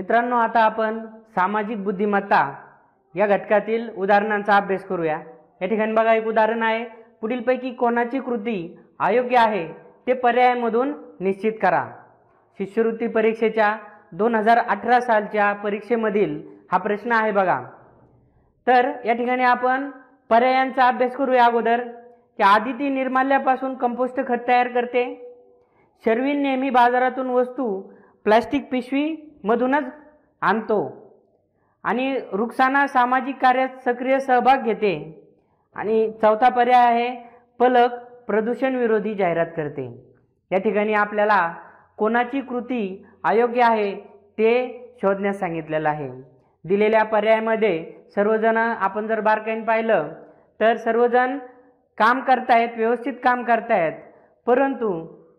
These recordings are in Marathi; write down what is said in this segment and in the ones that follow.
मित्रांनो, आता आपण सामाजिक बुद्धिमत्ता या घटकातील उदाहरणांचा अभ्यास करूया। या ठिकाणी बघा, एक उदाहरण आहे, पुढीलपैकी कोणाची कृती अयोग्य आहे ते पर्यायांमधून निश्चित करा। शिष्यवृत्ती परीक्षेच्या 2018 सालच्या परीक्षेमधील हा प्रश्न आहे बघा। तर या ठिकाणी आपण पर्यायांचा अभ्यास करूया अगोदर की आदिती निर्माल्यापासून कंपोस्ट खत तयार करते, शर्विन नेहमी बाजारातून वस्तू प्लास्टिक पिशवी मधूनच आणतो, आणि रुक्साना सामाजिक कार्यात सक्रिय सहभाग घेते, आणि चौथा पर्याय आहे पलक प्रदूषण विरोधी जाहिरात करते। या ठिकाणी आपल्याला कोणाची कृती अयोग्य आहे ते शोधण्यास सांगितलेलं आहे। दिलेल्या पर्यायामध्ये सर्वजण आपण जर बारकाईने पाहिलं तर सर्वजण काम करतायत, व्यवस्थित काम करतायत, परंतु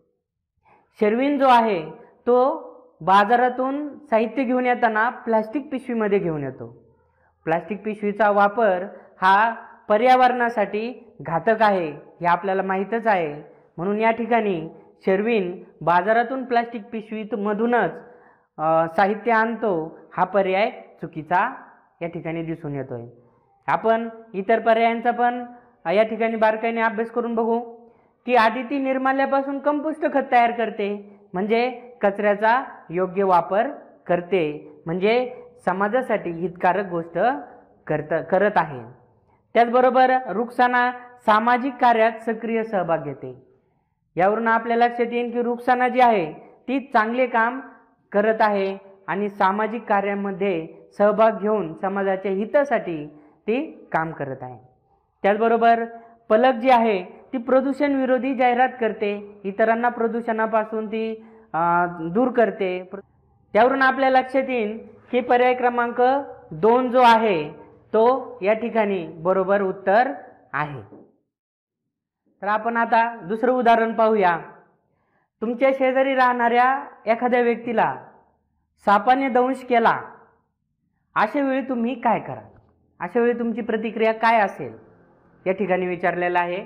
शर्विन जो आहे तो बाजारातून साहित्य घेऊन येताना प्लास्टिक पिशवीमध्ये घेऊन येतो। प्लास्टिक पिशवीचा वापर हा पर्यावरणासाठी घातक आहे हे आपल्याला माहीतच आहे, म्हणून या ठिकाणी शर्विन बाजारातून प्लास्टिक पिशवीमधूनच साहित्य आणतो हा पर्याय चुकीचा या ठिकाणी दिसून येतोय। आपण इतर पर्यायांचा पण या ठिकाणी बारकाईने अभ्यास करून बघू की आदिती निर्माल्यापासून कंपोस्ट खत तयार करते, म्हणजे कचऱ्याचा योग्य वापर करते, म्हणजे समाजासाठी हितकारक गोष्ट करत आहे। त्याचबरोबर रुक्साना सामाजिक कार्यात सक्रिय सहभाग घेते। यावरून आपल्या लक्षात येईल की रुक्साना जी आहे ती चांगले काम करत आहे आणि सामाजिक कार्यामध्ये सहभाग घेऊन समाजाच्या हितासाठी ती काम करत आहे। त्याचबरोबर पलक जी आहे ती प्रदूषण विरोधी जाहिरात करते, इतरांना प्रदूषणापासून ती दूर करते। त्यावरून आपल्या लक्षात येईल की पर्याय क्रमांक 2 जो आहे तो या ठिकाणी बरोबर उत्तर आहे। तर आपण आता दुसरं उदाहरण पाहूया। तुमच्या शेजारी राहणाऱ्या एखाद्या व्यक्तीला सापाने दंश केला, अशा वेळी तुम्ही काय कराल? अशा वेळी तुमची प्रतिक्रिया काय असेल या ठिकाणी विचारलेलं आहे।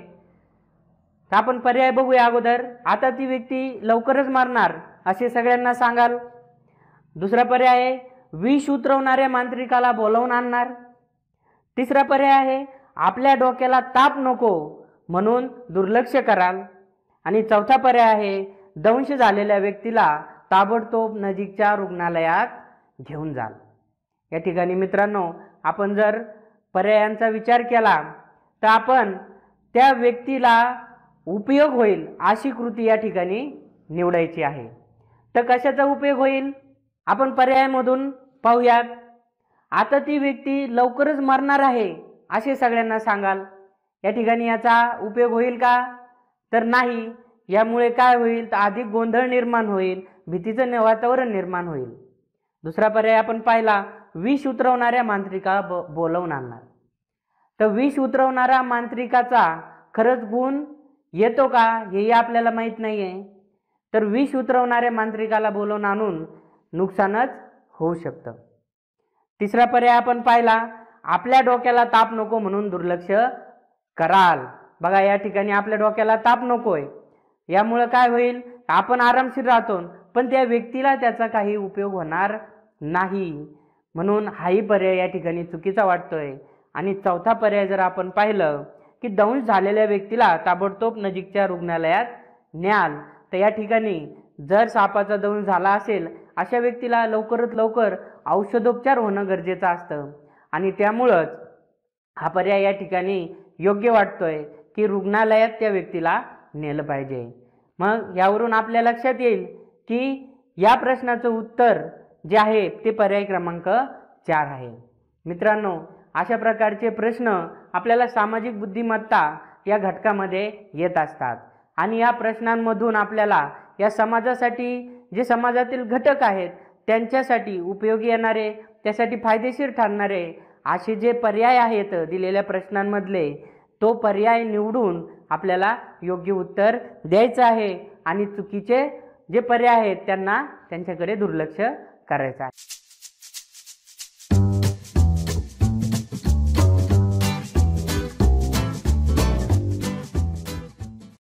तर आपण पर्याय बघूया अगोदर। आता ती व्यक्ती लवकरच मरणार असे सगळ्यांना सांगाल। दुसरा पर्याय आहे विष उतरवणाऱ्या मांत्रिकाला बोलावून आणणार। तिसरा पर्याय आहे आपल्या डोक्याला ताप नको म्हणून दुर्लक्ष कराल, आणि चौथा पर्याय आहे दंश झालेल्या व्यक्तीला ताबडतोब नजीकच्या रुग्णालयात घेऊन जाल। या ठिकाणी मित्रांनो, आपण जर पर्यायांचा विचार केला तर आपण त्या व्यक्तीला उपयोग होईल अशी कृती या ठिकाणी निवडायची आहे। तर कशाचा उपयोग होईल आपण पर्यायामधून पाहूयात। आता ती व्यक्ती लवकरच मरणार आहे असे सगळ्यांना सांगाल। या ठिकाणी याचा उपयोग होईल का? तर नाही। यामुळे काय होईल तर अधिक गोंधळ निर्माण होईल, भीतीचं वातावरण निर्माण होईल। दुसरा पर्याय आपण पाहिला, विष उतरवणाऱ्या मांत्रिका बोलावून आणणार। तर विष उतरवणारा मांत्रिकाचा खरंच गुण येतो का हेही आपल्याला माहीत नाही आहे। तर विष उतरवणाऱ्या मांत्रिकाला बोलावून आणून नुकसानच होऊ शकतं। तिसरा पर्याय आपण पाहिला, आपल्या डोक्याला ताप नको म्हणून दुर्लक्ष कराल। बघा, या ठिकाणी आपल्या डोक्याला ताप नकोय, यामुळे काय होईल आपण आरामशीर राहतो, पण त्या व्यक्तीला त्याचा काही उपयोग होणार नाही, म्हणून हाही पर्याय या ठिकाणी चुकीचा वाटतोय। आणि चौथा पर्याय जर आपण पाहिलं की दंश झालेल्या व्यक्तीला ताबडतोब नजीकच्या रुग्णालयात न्याल, तर या ठिकाणी जर सापाचा दंश झाला असेल अशा व्यक्तीला लवकरात लवकर औषधोपचार होणं गरजेचं असतं, आणि त्यामुळंच हा पर्याय या ठिकाणी योग्य वाटतोय की रुग्णालयात त्या व्यक्तीला नेलं पाहिजे। मग यावरून आपल्या लक्षात येईल की या प्रश्नाचं उत्तर जे आहे ते पर्याय क्रमांक 4 आहे। मित्रांनो, अशा प्रकारचे प्रश्न आपल्याला सामाजिक बुद्धिमत्ता या घटकामध्ये येत असतात, आणि या प्रश्नांमधून आपल्याला या समाजासाठी जे समाजातील घटक आहेत त्यांच्यासाठी उपयोगी येणारे, त्यासाठी फायदेशीर ठरणारे असे जे पर्याय आहेत दिलेल्या प्रश्नांमधले, तो पर्याय निवडून आपल्याला योग्य उत्तर द्यायचं आहे, आणि चुकीचे जे पर्याय आहेत त्यांच्याकडे दुर्लक्ष करायचं आहे।